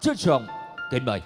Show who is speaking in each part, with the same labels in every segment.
Speaker 1: trân trọng kính mời.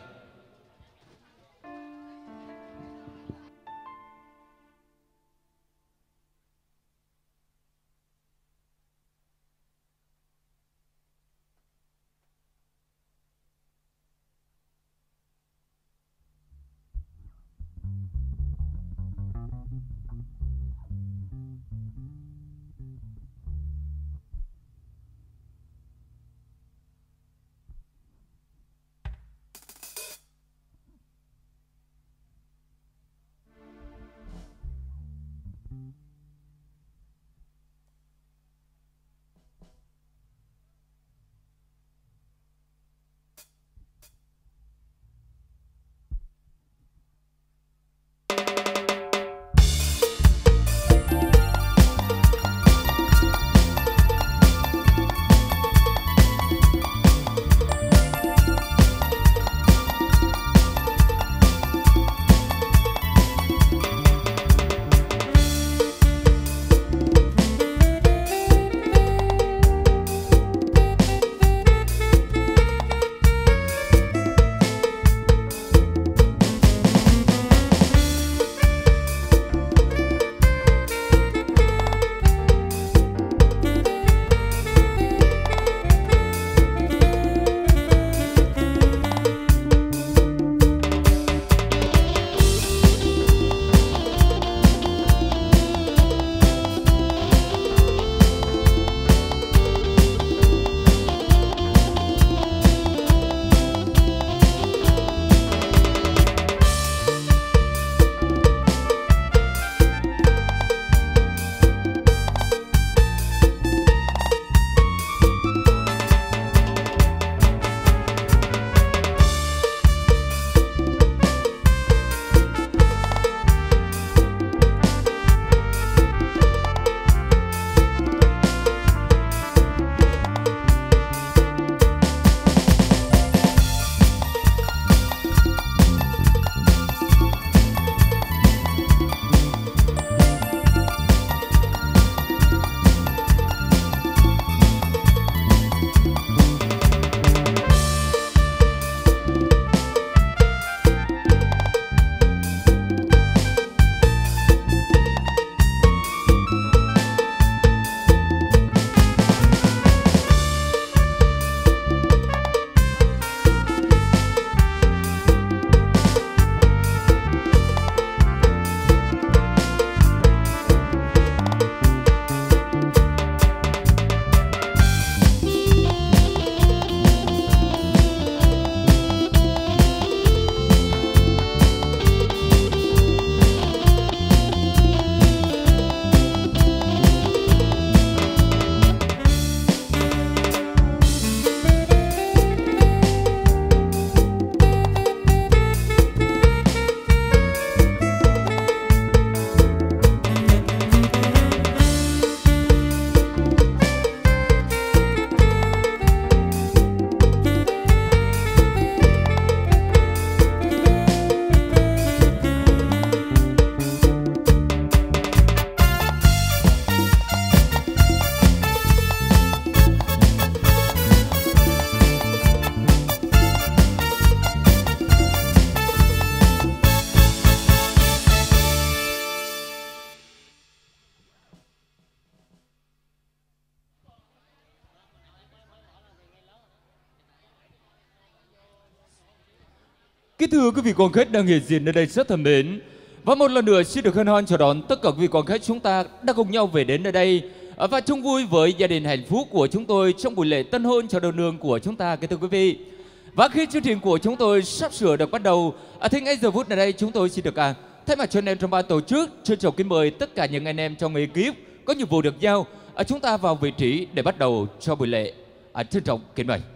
Speaker 1: Kính thưa quý vị quan khách đang hiện diện ở đây rất thân mến, và một lần nữa xin được hân hoan chào đón tất cả quý vị quan khách chúng ta đã cùng nhau về đến nơi đây và chung vui với gia đình hạnh phúc của chúng tôi trong buổi lễ tân hôn chào đầu nương của chúng ta, kính thưa quý vị. Và khi chương trình của chúng tôi sắp sửa được bắt đầu, thì ngay giờ phút này đây chúng tôi xin được thay mặt cho anh em trong ban tổ chức trân trọng kính mời tất cả những anh em trong ekip có nhiệm vụ được giao chúng ta vào vị trí để bắt đầu cho buổi lễ. Trân trọng kính mời.